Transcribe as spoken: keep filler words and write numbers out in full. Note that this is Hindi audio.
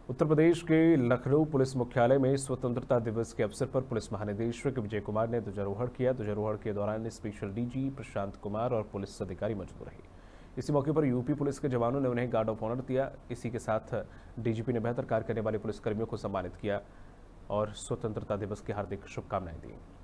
उत्तर प्रदेश के लखनऊ पुलिस मुख्यालय में स्वतंत्रता दिवस के अवसर पर पुलिस महानिदेशक विजय कुमार ने ध्वजारोहण किया। ध्वजारोहण के दौरान स्पेशल डीजी प्रशांत कुमार और पुलिस अधिकारी मौजूद रहे। इसी मौके पर यूपी पुलिस के जवानों ने उन्हें गार्ड ऑफ ऑनर दिया। इसी के साथ डीजीपी ने बेहतर कार्य करने वाले पुलिसकर्मियों को सम्मानित किया और स्वतंत्रता दिवस की हार्दिक शुभकामनाएं दी।